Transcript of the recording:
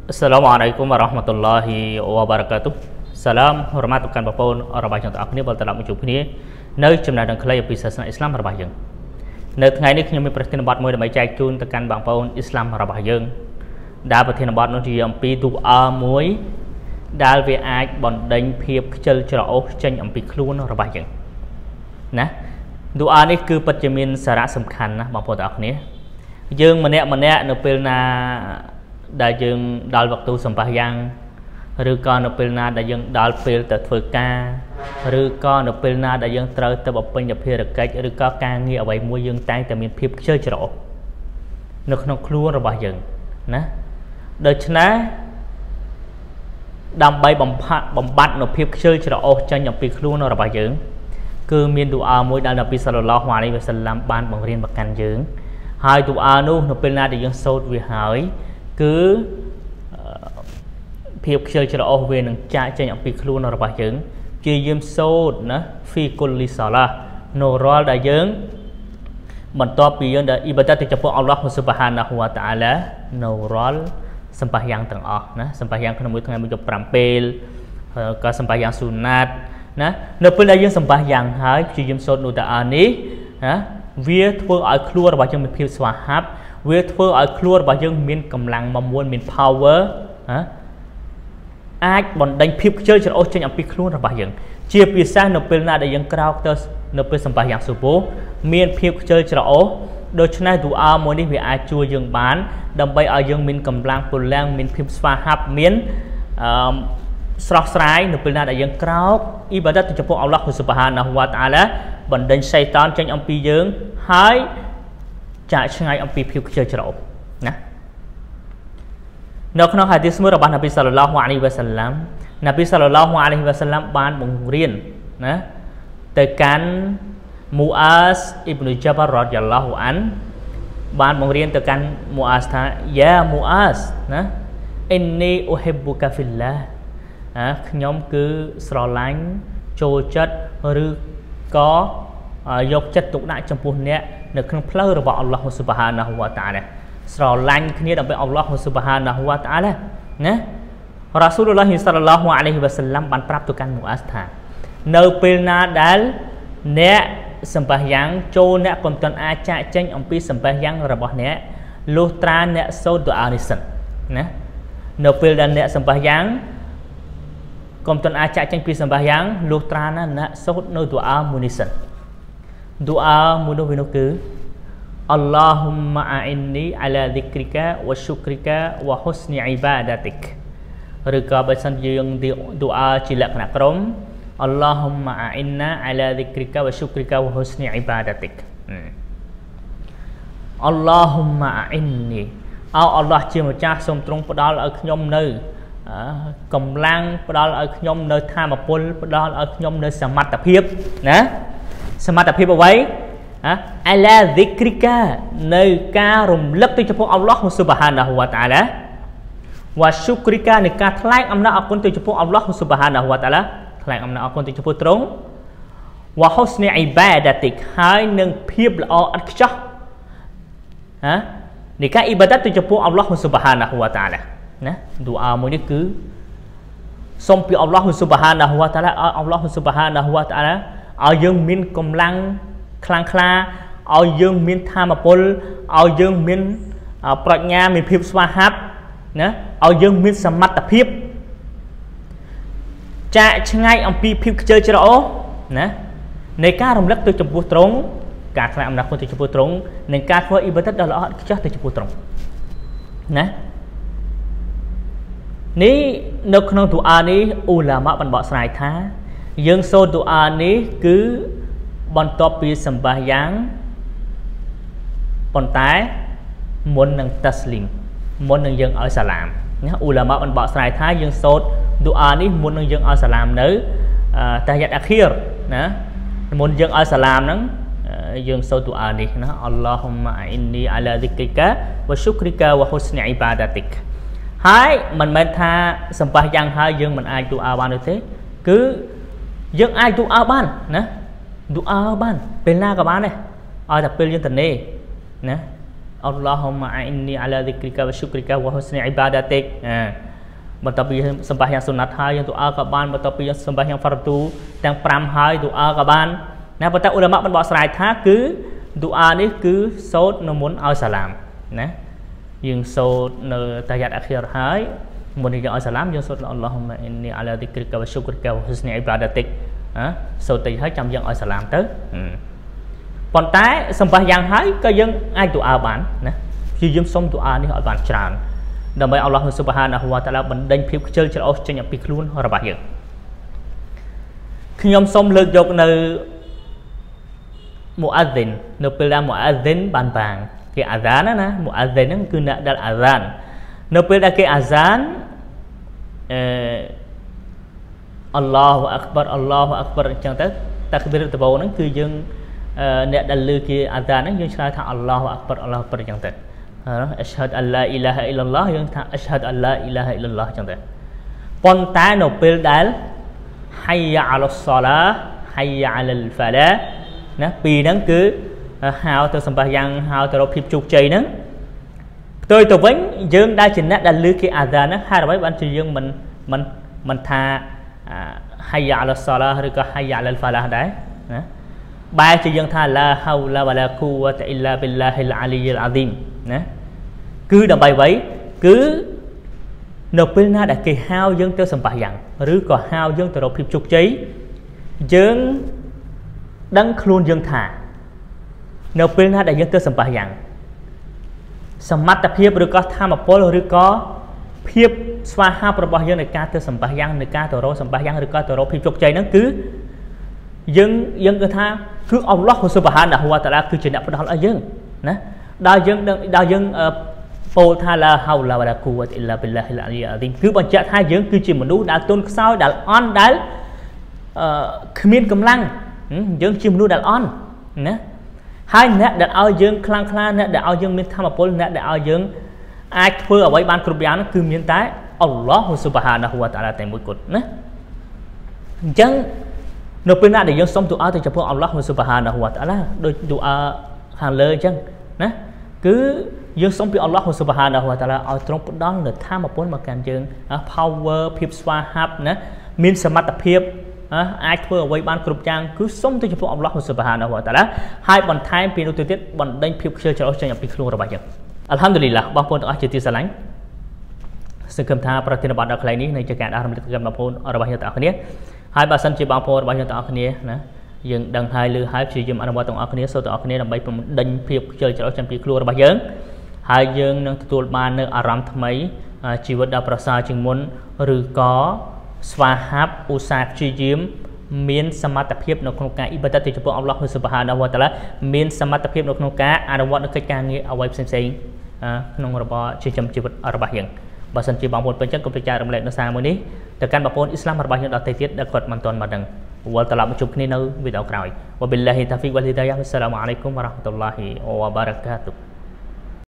Assalamualaikum warahmatullahi wabarakatuh. Salam hormat tukan bapun orang yang tak boleh dalam ujuk ini. Nơi chấm nào đang khai ở phía sau Islam Arab dương. Nơi ngày nay khi mình present bát môi để máy chạy chun tukan bang bapun Islam Arab dương. Đã present bát nó chỉ âm pi tu a môi. Đã về ai bọn đánh phiệp chơi trò tranh âm pi luôn Arab dương. Nè, tu a này cứ bật chấm in sara sầm khăn na bang bapun tak ni. Dương mình nè nó pel na đại dương đào vật tu sầm yang, rồi còn ở bên na đại dương đào pel từ phơi ca, rồi còn ở bên na đại dương trời từ bọc bên nhập phía được cái, rồi có ca nghe ở vậy mua dương tay từ miền phía chơi chợ, nó không luôn rồi bao dương, nè, đời chná, đam bay bầm bát nó phía chơi chợ cho nhập phía luôn rồi bao dương, cứ miền dua môi đại Nabi Sallallahu Alaihi Wasallam ban bằng riêng bậc can dương, hai dua nu nó bên na đại dương sốt vì hỏi cứ phiệp chơi cho về nâng chạy trên những việc luôn là bài chứng chỉ dùm sâu nó phi côn lý xả là nô rô đại dưỡng mình to bị dân đã ibadat thì cho Allah subhanahu wa ta'ala nô rô sembahyang tầng sembahyang kena mungkin dengan perampil ke sembahyang sunat nó pun đại dương sembahyang hai chỉ dùm sâu nô đã ní việcធ្វើឲ្យខ្លួនរបស់យើងមានភាពស្វាហាប់វាធ្វើឲ្យខ្លួនរបស់យើងមានកម្លាំងមកមួយមាន power អាចបណ្ដេញភាពខ្ជិលច្រអូសចេញអំពីខ្លួនរបស់យើងជាពិសេសនៅពេលណាដែលយើងក្រោកទៅនៅពេលសម្បាយ៉ាងសុពោមានភាពខ្ជិលច្រអូសដូច្នេះទូអាមួយនេះវាអាចជួយយើងបានដើម្បីឲ្យយើងមានកម្លាំងពលំមានភាពស្វាហាប់មានស្រស់ស្រាយនៅពេលណាដែលយើងក្រោកអ៊ីបាដាតទៅចំពោះអល់ឡោះស៊ុបហានាហ៊ូវតាអាឡាបណ្ដេញសៃតានចេញអំពីយើងហើយចាក់ឆ្ងាយអំពីភាពខ្ជិលច្រអូសណានៅក្នុងហាឌីសមួយរបស់នប៊ីសល្លឡោះអាឡៃហ៊ីវ៉ាសាឡាំនប៊ីសល្លឡោះអាឡៃហ៊ីវ៉ាសាឡាំបានបង្រៀនណាទៅកាន់មូអាសអ៊ីប៊ុនជាបារ៉ាឌីយ៉ាឡោះអានបានបង្រៀនទៅកាន់មូអាសថាយ៉ាមូអាសណាអ៊ីននីអ៊ូហ៊ីប៊ូកាហ្វីឡាខ្ញុំគឺស្រឡាញ់ចូលចិត្តឬក៏យកចិត្តទុកដាក់ចំពោះអ្នកនៅក្នុងផ្លូវរបស់អល់ឡោះស៊ុបហានាហ៊ូវតាអាឡាស្រឡាញ់គ្នាដើម្បីអល់ឡោះស៊ុបហានាហ៊ូវតាអាឡាណារ៉ាស៊ូលឡោះសល្លឡោះអាឡៃហ៊ីវ៉ាសាឡាំបានប្រាប់ទៅកាន់មូអាសថានៅពេលណាដែលអ្នកសម្បាយ៉ាងចូលអ្នកកុំទាន់អាចចាក់ចេញអំពីសម្បាយ៉ាងរបស់អ្នកលុះត្រាអ្នកសូត្រទូអានេះសិនណានៅពេលដែលអ្នកសម្បាយ៉ាងកុំទាន់អាចចាក់ចេញពីសម្បាយ៉ាងលុះត្រាណាអ្នកសូត្រនៅទូអាមួយនេះសិនទូអាមួយនោះវានោះគឺ Allahumma a'inni ala dzikrika wa syukrika wa husni ibadatik ឬក៏បើសិនយើងទូអាជាលក្ខណៈក្រុម Allahumma a'inna ala dzikrika wa syukrika wa husni ibadatik Allahumma a'inni អោអល់ឡោះជាម្ចាស់សូមទ្រង់ផ្ដល់ឲ្យខ្ញុំនៅកម្លាំងផ្ដល់ឲ្យខ្ញុំនៅធម៌ពលផ្ដល់ឲ្យខ្ញុំនៅសមត្ថភាពណាសមត្ថភាពអ្វីអាឡាឌីគ្រីកានៅការរំលឹកទៅចំពោះអល់ឡោះស៊ុបហានាហ៊ូវតាអាឡាវ៉ាស៊ុគ្រីកានៃការថ្លែងអំណរអគុណទៅចំពោះអល់ឡោះស៊ុបហានាហ៊ូវតាអាឡាថ្លែងអំណរអគុណទៅចំពោះទ្រង់វ៉ាហ៊ុសនីអ៊ីបាដាតិកហើយនឹងភាពល្អឥតខ្ចោះនៃការអ៊ីបាដាតទៅចំពោះអល់ឡោះស៊ុបហានាហ៊ូវតាអាឡាណាឌូអាមួយនេះគឺសូមពីអល់ឡោះស៊ុបហានាហ៊ូវតាអាឡាអល់ឡោះស៊ុបហានាហ៊ូវតាអាឡាឲ្យយើងមានកម្លាំងខ្លាំងក្លាឲ្យយើងមានធម៌ពលឲ្យយើងមានប្រាជ្ញាមានភាពស្វាហាប់ណាឲ្យយើងមានសមត្ថភាពចាក់ឆ្ងាយអំពីភាពខ្ជិលច្រអូសណានៃការរំលឹកទៅចំពោះទ្រង់ការថ្លែងអំណរគុណទៅចំពោះទ្រង់និងការធ្វើអ៊ីបាដាតដ៏ល្អឥតខ្ចោះទៅចំពោះទ្រង់ណានេះនៅក្នុងទូអានេះអ៊ូឡាម៉ាបានបកស្រាយថាយើងសូត្រទូអានេះគឺបន្ទាប់ពីសម្បាយ៉ាងប៉ុន្តែមុននឹងតាស្លីមមុននឹងយើងឲ្យសាឡាមណាអ៊ូឡាម៉ាបានបកស្រាយថាយើងសូត្រទូអានេះមុននឹងយើងឲ្យសាឡាមនៅតាយ៉ាត់អាខៀរណាមុនយើងឲ្យសាឡាមហ្នឹងយើងសូត្រទូអានេះណាអល់ឡោហ៊ុម៉ាអ៊ីននីអាឡាឌីគ្រីកាវ៉ាស៊ុគ្រីកាវ៉ាហ៊ុសនីអ៊ីបាដាតិកហើយមិនមែនថាសម្បាយ៉ាងហើយយើងមិនអាចទូអាបានទេគឺយើងអាចទូអាបានណាទូអាបានពេលណាក៏បានដែរឲ្យតែពេលយើងទៅណា Allahumma a'inni ala dzikrika wa syukrika wa husni ibadatik បន្ទាប់ពីសម្បាសយ៉ាងសុណាត់ហើយយើងទូអាក៏បានបន្ទាប់ពីសម្បាសយ៉ាងហ្វារទូទាំង5ហើយទូអាក៏បានណាប៉ុន្តែឧលមាបានបកស្រាយថាគឺទូអានេះគឺសូត្រនៅមុនឲ្យសាឡាមណាយើងសូត្រនៅតាយ៉ាត់អាខិរហើយមុននឹងយើងឲ្យសាឡាមយើងសូត្រ Allahumma inni ala dzikrika wa syukrika wa husni ibadatik សូត្រតិចហើយចាំយើងឲ្យសាឡាមទៅប៉ុន្តែសម្បាសយ៉ាងហើយក៏យើងអាចទូអាបានណាគឺយើងសុំទូអានេះឲ្យបានច្រើនដើម្បីអល់ឡោះស៊ុបហានាហ៊ូវតាអាឡាបណ្ដេញភាពខ្ជិលច្រអូសចេញពីខ្លួនរបស់យើងខ្ញុំសូមលើកយកនៅមូអាឌិននៅពេលដែលមូអាឌិនបានបាងគេអាហ្សានណាមូអាឌិនហ្នឹងគឺអ្នកដែលអាហ្សាននៅពេលដែលគេអាហ្សានអល់ឡោះអាក់បារអញ្ចឹងទៅតាក្ប៊ីរតបោហ្នឹងគឺយើងអ្នកដែលលើគេអាហ្សានហ្នឹងយើងឆ្លើយថាអល់ឡោះអាក់បារអញ្ចឹងទៅأشهد أن لا إله إلا الله យើងថា أشهد أن لا إله إلا الله ចឹងទៅប៉ុន្តែនៅពេលដែល حي على الصلاة حي على الفلاح ណាពីរហ្នឹងគឺហៅទៅសម្បាសយ៉ាងហៅទៅរកភាពជោគជ័យហ្នឹងផ្ទុយទៅវិញយើងដែលជាអ្នកដែលលើគេអាហ្សានហ្នឹងហើយអ្វីបានជាយើងមិនថា حي على الصلاة ឬក៏ حي على الفلاح ដែរណាបែរជាយើងថា لا حول ولا قوة إلا بالله العلي العظيم ណាគឺដើម្បីអ្វីគឺនៅពេលណាដែលគេហៅយើងទៅសម្បាសយ៉ាងឬក៏ហៅយើងទៅរកភាពជោគជ័យយើងដឹងខ្លួនយើងថានៅពេលណាដែលយើងទៅសម្បាសយ៉ាងសមត្ថភាពឬក៏ធម៌ពលឬក៏ភាពស្វាហាប់របស់យើងในការទៅសម្បាសយ៉ាងในការទៅរកសម្បាសយ៉ាងឬក៏ទៅរកភាពជោគជ័យហ្នឹងគឺយើងគឺថាគឺអល់ឡោះស៊ុបហានាហ៊ូវតាអាឡាគឺជាអ្នកផ្ដល់ឲ្យយើងណាដល់យើងពោលថាឡាហៅឡាវ៉ាឡាគូវ៉ាតអ៊ីឡាប៊ីឡាហ៊ីលអាលីអាឌីមគឺបញ្ជាក់ថាយើងគឺជាមនុស្សដែលទន់ខ្សោយដែលអន់ដែលគ្មានកម្លាំងយើងជាមនុស្សដែលអន់ណាហើយអ្នកដែលឲ្យយើងខ្លាំងក្លាអ្នកដែលឲ្យយើងមានធម៌ពលអ្នកដែលឲ្យយើងអាចធ្វើអ្វីបានគ្រប់យ៉ាងគឺមានតែអល់ឡោះស៊ុបហានាហ៊ូវតាអាឡាតែមួយគត់ណាអញ្ចឹងនៅពេលណាដែលយើងសុំទូអាទៅចំពោះអល់ឡោះស៊ុបហានាហ៊ូវតាអាឡាដោយទូអាខាងលើអញ្ចឹងណាគឺយើងសុំពីអល់ឡោះស៊ុបហានាហ៊ូវតាអាឡាឲ្យទ្រង់ផ្ដល់នូវធម៌ពលមកកាន់យើង power ភាពស្វាហាប់ណាមានសមត្ថភាពអាចធ្វើអ្វីបានគ្រប់យ៉ាងគឺសុំទៅចំពោះអល់ឡោះស៊ុបហានាហ៊ូវតាអាឡាហើយបន្ថែមពីនោះទៅទៀតបណ្ដេញភាពខ្ជិលច្រអូសចេញពីខ្លួនរបស់យើងអល់ហាំឌុលីឡាបងប្អូនទាំងអស់ជាទីស្រឡាញ់សង្ឃឹមថាប្រធានបទដ៏ខ្លីនេះនឹងជាការដាក់រំលឹកដល់បងប្អូនរបស់យើងទាំងអស់គ្នាហើយបើសិនជាបងប្អូនរបស់យើងទាំងអស់គ្នាណាយើងដឹងហើយឮហើយព្យាយាមអនុវត្តទាំងអស់គ្នាសូត្រទាំងអស់គ្នាដើម្បីបំដេញភាពខ្ជិលច្រអូសចេញពីខ្លួនរបស់យើងហើយយើងនឹងទទួលបាននូវអារម្មណ៍ថ្មីជីវិតដ៏ប្រសើរជាងមុនឬក៏ស្វាហាប់ឧស្សាហ៍ព្យាយាមមានសមត្ថភាពនៅក្នុងការអ៊ីបាដាតទៅចំពោះអល់ឡោះស៊ុបហានាហ៊ូវតាអាឡាមានសមត្ថភាពនៅក្នុងការអនុវត្តនៅកិច្ចការងារអ្វីផ្សេងៗក្នុងរបបជាចំជីវិតរបស់យើងបើសិនជាបងប្អូនពេញចិត្តកុំភ្លេចចែករំលែកនៅសារមួយនេះទៅកាន់បងប្អូនអ៊ីស្លាមរបស់យើងដទៃទៀតដែលគាត់មិនទាន់មកដឹងវល់ត្រឡប់មកជួបគ្នានៅវីដេអូក្រោយវ៉ាប៊ីលឡាហ៊ីតាហ្វីកវ៉ាលហ៊ីដាយ៉ាអ៊ុសសាឡាមអាឡៃគុំវ៉ារ៉ាហ្មាតុលឡាហ៊ីវ៉ាបារកាតុ